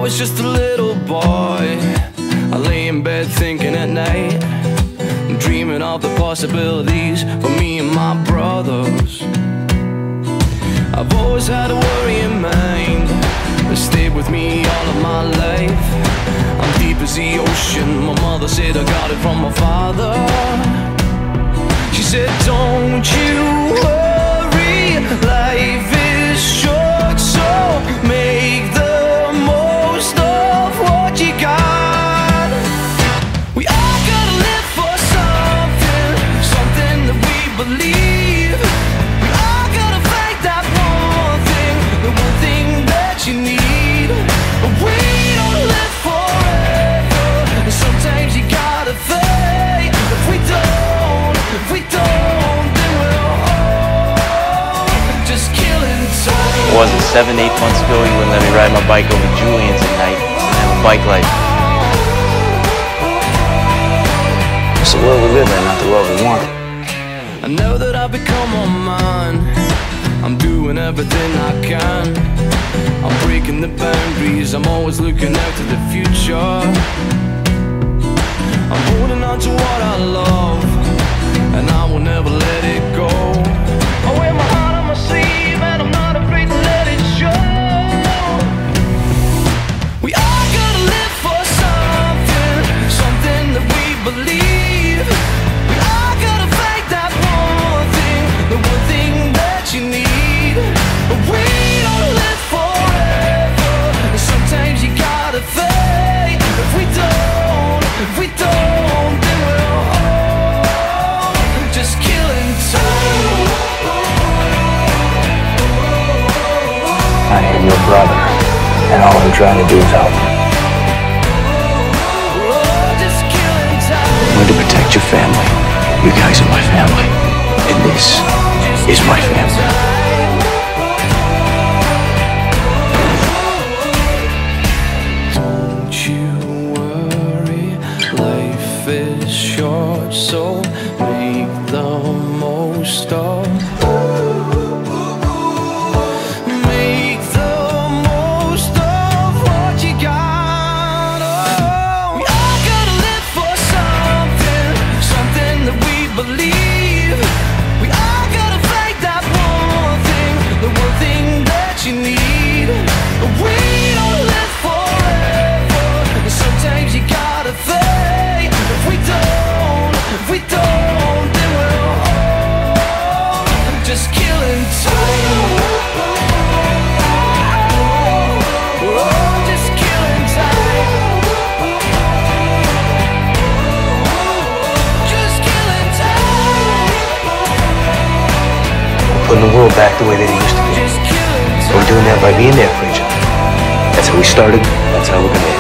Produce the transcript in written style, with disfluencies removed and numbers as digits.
was just a little boy, I lay in bed thinking at night, dreaming of the possibilities for me and my brothers. I've always had a worrying mind that stayed with me all of my life. I'm deep as the ocean, my mother said I got it from my father. She said, don't you worry, life is short, so make the most of what you got. We all gotta live for something, something that we believe. We all gotta fight that one thing, the one thing that you need. We don't live forever, and sometimes you gotta think. If we don't, then we're all just killing time. It wasn't 7, 8 months ago he wouldn't let me ride my bike over Julian's at night and have a bike life. It's the world we live in, not the world we want. I know that I've become a man, I'm doing everything I can. I'm breaking the boundaries, I'm always looking out to the future. I'm holding on to what I love, and I will never let it go. I wear my heart on my sleeve, and I'm not afraid to let it show. We all gotta live for something, something that we believe. We all gotta fight that one thing, the one thing that you need. We don't live forever, and sometimes you gotta think. If we don't, then we're all just killing time. I am your brother, and all I'm trying to do is help. Just killing time. I'm going to protect your family. You guys are my family, and this is my family. Don't you worry, life is short, so make the most of. Make the most of what you got. Oh, we all gotta live for something, something that we believe. We all gotta fight that one thing, the one thing that you need. We don't live forever, and sometimes you gotta think. If we don't, then we're all just killing time. We're all just killing time. Just killing time. Putting the world back the way that it used to be. Just killing time. We're doing that by being there for each other. That's how we started, that's how we're going to